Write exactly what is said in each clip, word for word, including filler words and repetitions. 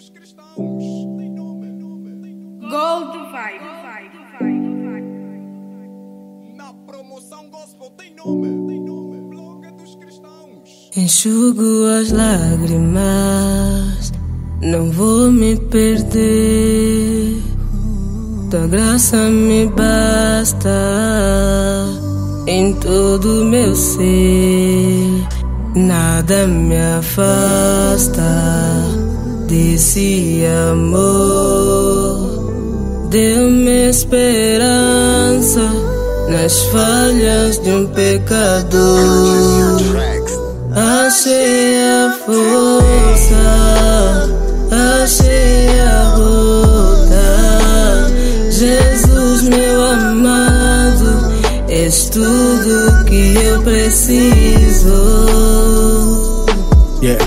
dos cristãos. Gold Vibe. Na promoção gospel tem nome. Tem nome. Blog dos cristãos. Enxugo as lágrimas, não vou me perder. Tua graça me basta em todo meu ser. Nada me afasta desse amor. Deu-me esperança nas falhas de um pecador. Achei a força, achei a rota. Jesus, meu amado, és tudo que eu preciso. Yeah.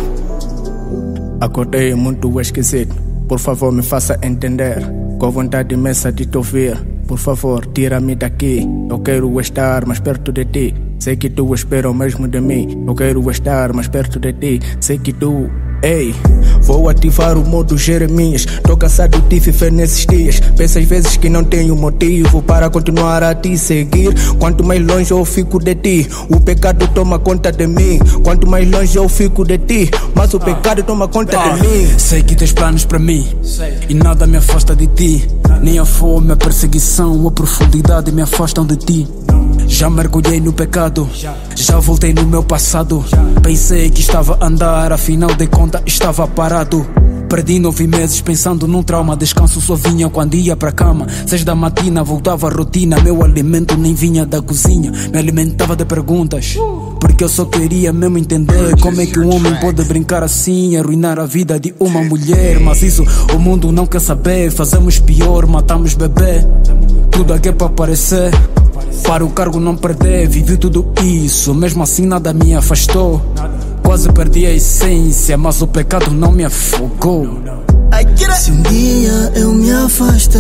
Acordei muito esquisito. Por favor, me faça entender. Com vontade imensa de te ouvir. Por favor, tira-me daqui. Eu quero estar mais perto de ti. Sei que tu espera o mesmo de mim. Eu quero estar mais perto de ti. Sei que tu... Ei, vou ativar o modo Jeremias. Tô cansado de viver nesses dias. Penso às vezes que não tenho motivo para continuar a te seguir. Quanto mais longe eu fico de ti, o pecado toma conta de mim. Quanto mais longe eu fico de ti, mas o pecado toma conta ah, de mim. Sei que tens planos para mim e nada me afasta de ti. Nem a fome, a perseguição, a profundidade me afastam de ti. Já mergulhei no pecado, já voltei no meu passado. Pensei que estava a andar, afinal de contas estava parado. Perdi nove meses pensando num trauma. Descanso só vinha quando ia pra cama. Seis da matina voltava a rotina. Meu alimento nem vinha da cozinha. Me alimentava de perguntas, porque eu só queria mesmo entender como é que um homem pode brincar assim e arruinar a vida de uma mulher. Mas isso o mundo não quer saber. Fazemos pior, matamos bebê. Tudo aqui é pra aparecer, para o cargo não perder. Vivi tudo isso, mesmo assim nada me afastou. Quase perdi a essência, mas o pecado não me afogou. Se um dia eu me afastar,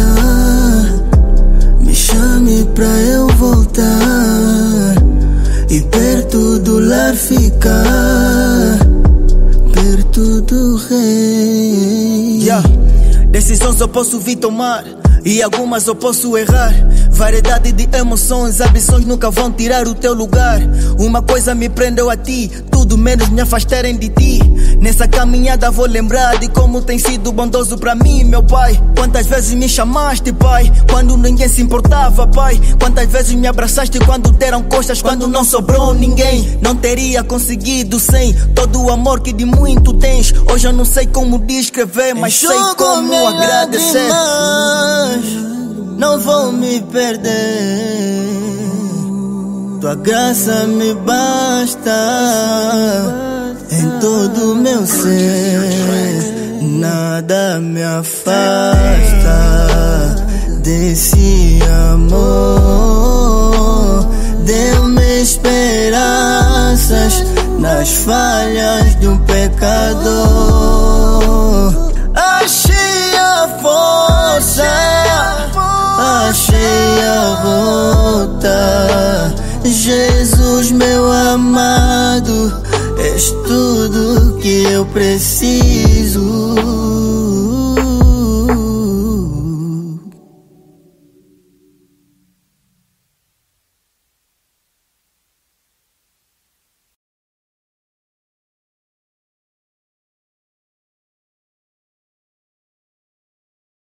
me chame pra eu voltar e perto do lar ficar, perto do rei. Yeah. Decisões eu posso vir tomar e algumas eu posso errar. Variedade de emoções, ambições nunca vão tirar o teu lugar. Uma coisa me prendeu a ti, tudo menos me afastarem de ti. Nessa caminhada vou lembrar de como tem sido bondoso pra mim, meu pai. Quantas vezes me chamaste, pai, quando ninguém se importava, pai. Quantas vezes me abraçaste quando deram costas, quando não sobrou ninguém. Não teria conseguido sem todo o amor que de muito tens. Hoje eu não sei como descrever, mas sei como agradecer. Não vou me perder, tua graça me basta em todo o meu ser. Nada me afasta desse amor. Deu-me esperanças nas falhas de um pecador. Achei a força, achei a rota. Jesus, meu amado, és tudo que eu preciso.